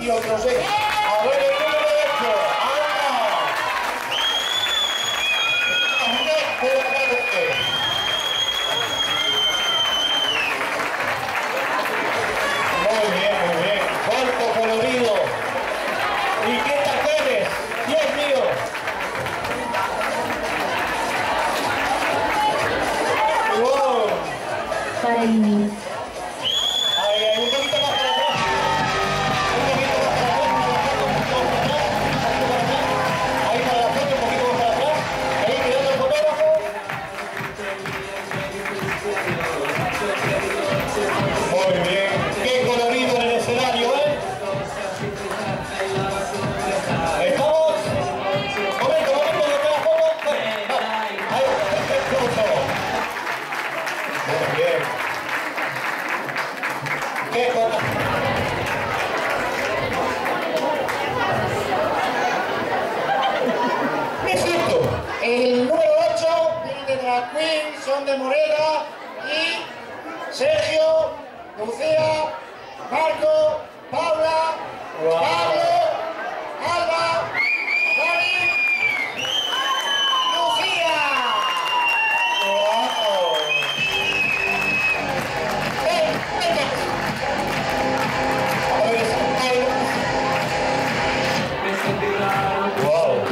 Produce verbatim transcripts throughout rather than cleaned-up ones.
y otros seis. A ver el número ocho. ¡Anda! Por acá de usted. Muy bien, muy bien. Cuarto colorido. ¿Y qué tacones? Dios mío. Wow. Para el niño. Ahí, ahí, un poquito más para atrás. Un poquito más para atrás, para la foto, un poquito más para atrás. Un poquito para atrás. Ahí para la foto, un poquito más para atrás. Ahí mirando el fotógrafo. Muy bien. Qué colorido en el escenario, ¿eh? ¿Estamos? Momento, momento, de la foto. Ahí, perfecto. Muy bien. ¿Qué cosa? Perfecto. El número ocho viene de Drag Queen, son de Moreda y Sergio, Lucía, Marco, Paula, wow. Pablo, Alba, Dani, Lucía. Wow. Ven, venga. A ver, wow.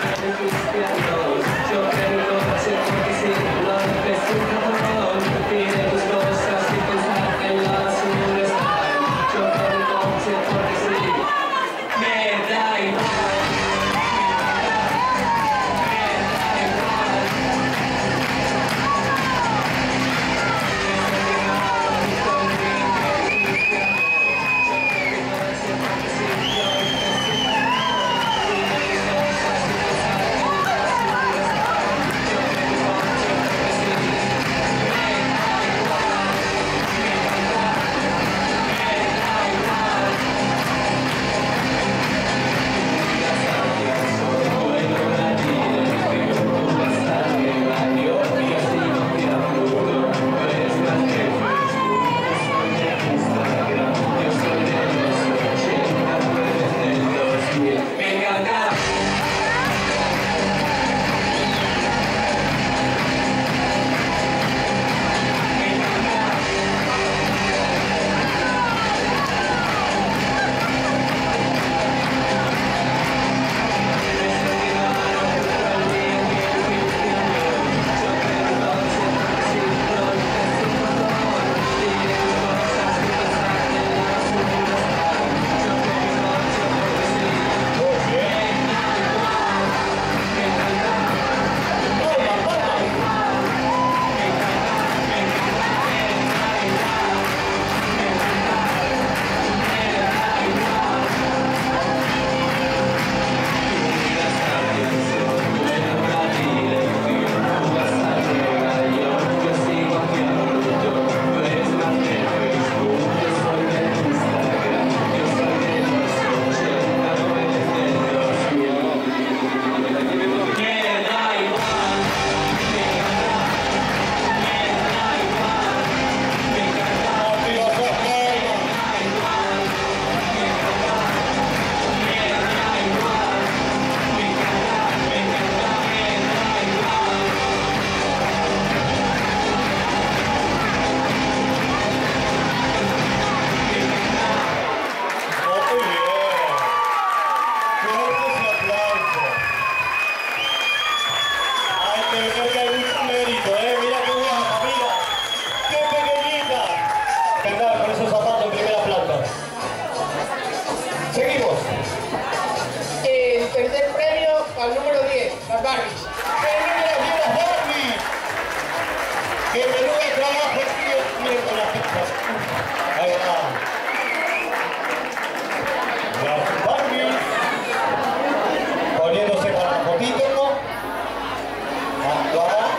al número diez, las Barbies. ¡El número diez, las Barbies! ¡Qué menudo trabajo, tío! Miren con las pizzas. Ahí va. Las Barbies. Poniéndose para la fotito, ¿no? Acá.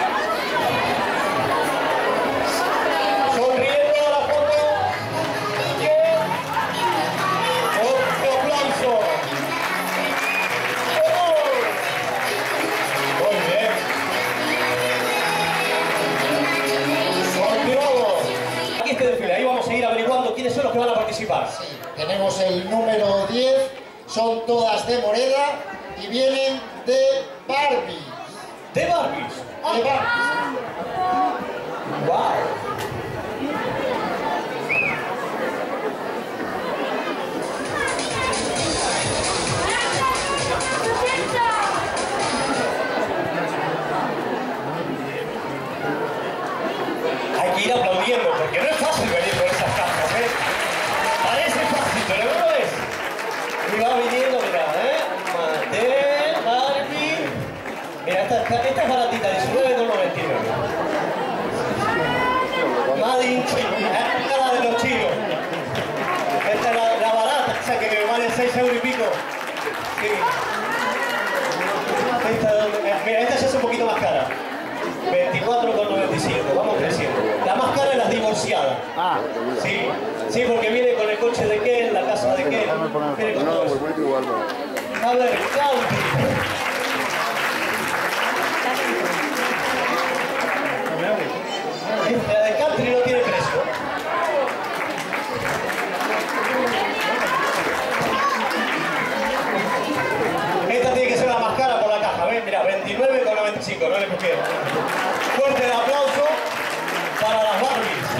Sonriendo a la foto. Bien. Otro aplauso. Muy bien. Continuamos. Aquí este desfile, ahí vamos a ir averiguando quiénes son los que van a participar. Tenemos el número diez, son todas de Moreda y vienen de Barbie. ¿De Barbies? De Barbie. ¡Wow! Hay que ir aplaudiendo porque no es fácil venir con esas cajas, ¿eh? Parece fácil, pero no lo es. Y va viniendo, mira, ¿eh? Mattel, Barbie. Mira, esta, esta, esta es baratita, diecinueve con noventa y nueve. Made in China, esta es la de los chinos. Esta es la, la barata, esa que me vale seis euros y pico. Sí. Esta, mira, esta ya es un poquito más cara. veinticuatro con noventa y cinco, vamos creciendo. La más cara es la divorciada. Ah, Sí, sí, porque viene con el coche de Ken, la casa de Ken. Viene con todo eso. A ver, Country. La de Country no tiene precio. Esta tiene que ser la más cara por la caja, ¿ves? Mira, veintinueve con noventa y cinco, no le pesqué. Fuerte el aplauso para las Barbies.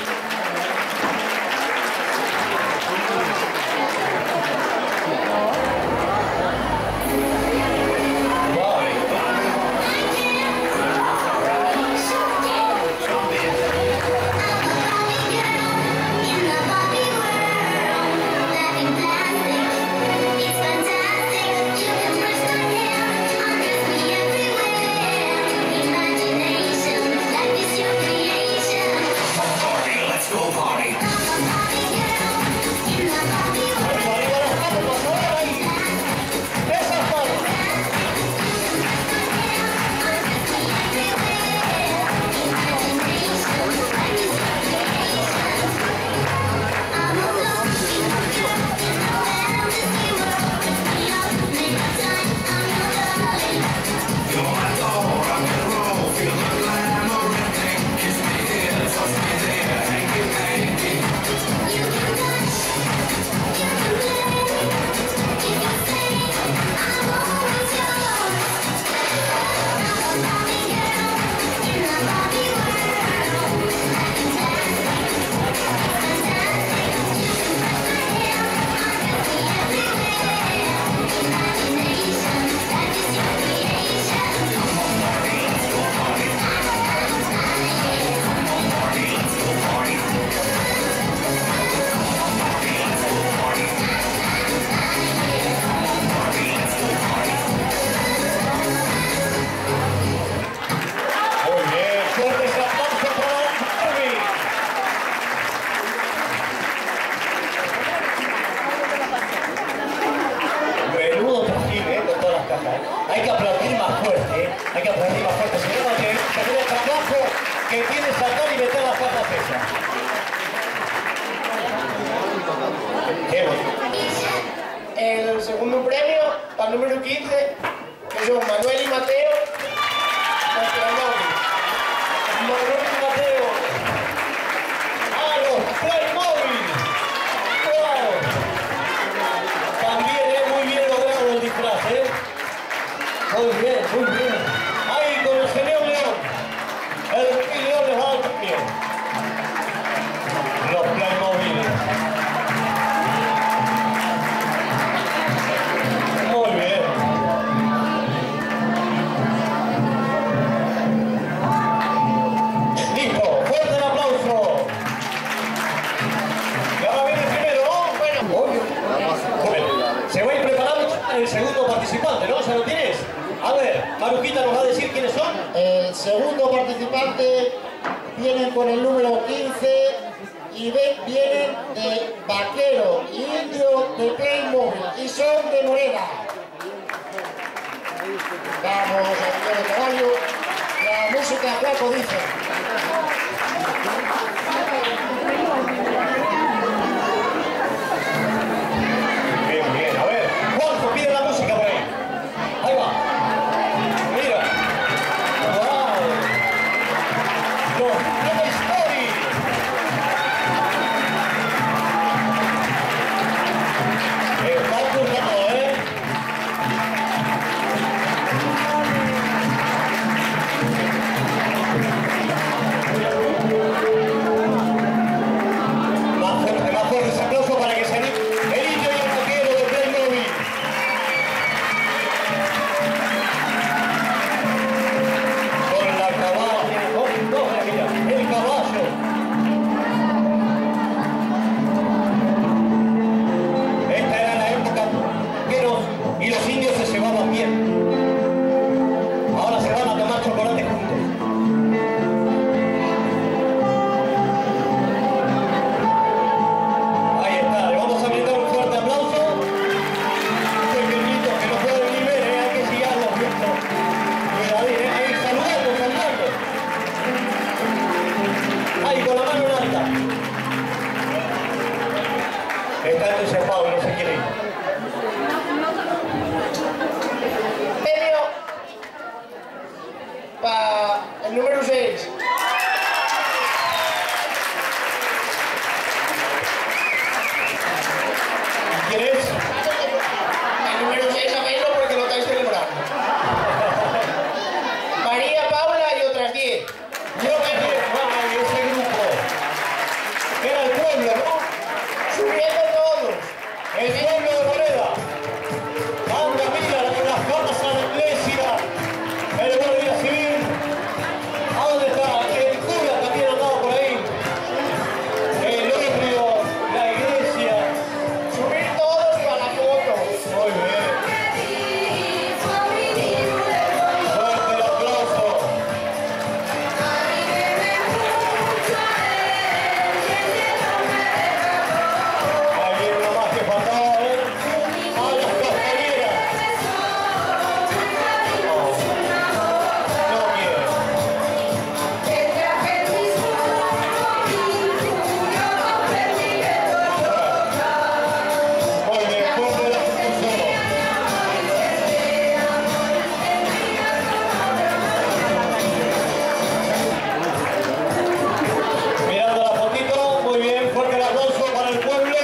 Hay que aplaudir más fuerte, ¿eh? Hay que aplaudir más fuerte. Si no, va a tener que hacer el trabajo que tiene sacar y meter las cajas esas. Qué bueno. El segundo premio, para el número quince, que son Manuel y Mateo. Manuel y Mateo. ¡Ah, los Playmobil! ¡Wow! También es muy bien logrado el disfraz, ¿eh? Muy bien, muy bien. Ahí con el señor León. El Rey León les va a dar premio. Los Playmobil. Muy bien. Listo, fuerte el aplauso. Y ahora viene el primero, ¿no? Bueno, obvio. Bueno, se va a ir preparando el segundo participante, ¿no? ¿Ya lo tienes? A ver, Marujita nos va a decir quiénes son. El segundo participante vienen con el número quince y ven, vienen de Vaquero y Indio de Playmobil y son de Moreda. Vamos a ver el caballo. La música Juaco dice. Bien, bien, a ver, Juanjo, pide la música por ahí. Ahí va. Mira. ¡Wow! Los Toy Story. con la mano en alta. Está entusiasmado, no se quiere ir. Premio para el número seis. ¿Quién es? El número seis, sabéislo porque lo estáis celebrando. María Paula y otras diez. Yo que ay, ese grupo. Era el pueblo, ¿no? Subiendo todos. El pueblo de Moreda. Anda, mira, con las patas a la iglesia. El guardia civil. ¿A dónde está? El cura también andaba por ahí. El barrio, la iglesia. Subir todos para la foto. Muy bien. Fuerte el aplauso. Ahí viene uno más que faltaba, ¿eh? A las castañeras. No, no quiere. Muy bien, fuerte el aplauso. Mirando la fotito, muy bien, fuerte el aplauso para el pueblo.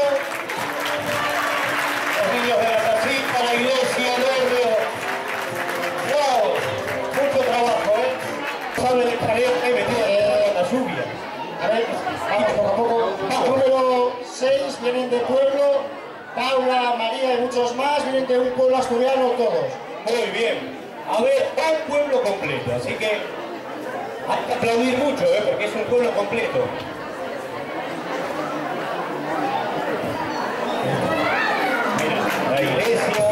Los niños de la casita, la iglesia, el barrio. ¡Wow! Mucho trabajo, ¿eh? Sabe el jaleo que he metido en la lluvia. A ver, vamos poco a poco. Número seis vienen de pueblo. Paula, María y muchos más vienen de un pueblo asturiano todos. Muy bien. A ver, un pueblo completo, así que hay que aplaudir mucho, ¿eh? Porque es un pueblo completo. Mira, la iglesia.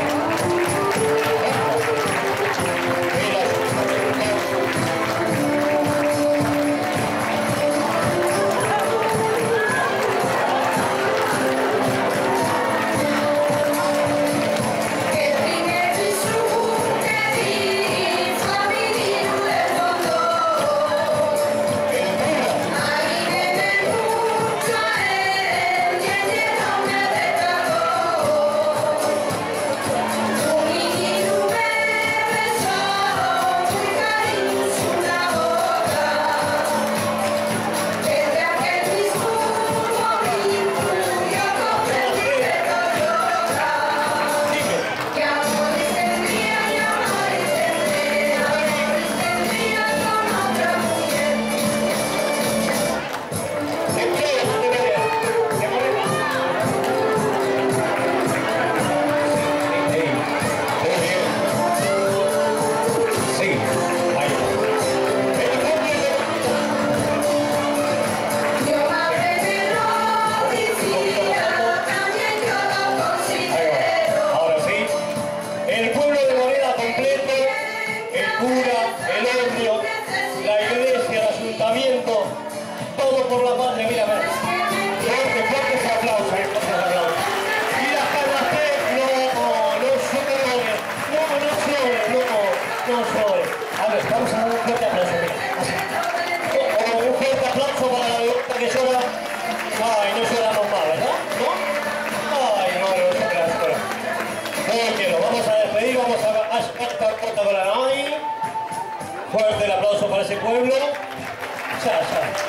Todo por la patria, mira, mira. Fuerte, fuerte ese aplauso, eh, fuerte ese aplauso. Y las palmas que no, no sobren, no, no sobren, no, no sobren. A ver, vamos a dar un fuerte aplauso, mira. Así. Un fuerte aplauso para la violeta que llora. Ay, no lloramos más, ¿verdad? ¿No? Ay, no, no, no, no, no. Muy bien, lo vamos a despedir, vamos a estar corta con la nave. Fuerte el aplauso para ese pueblo. Ya, ya.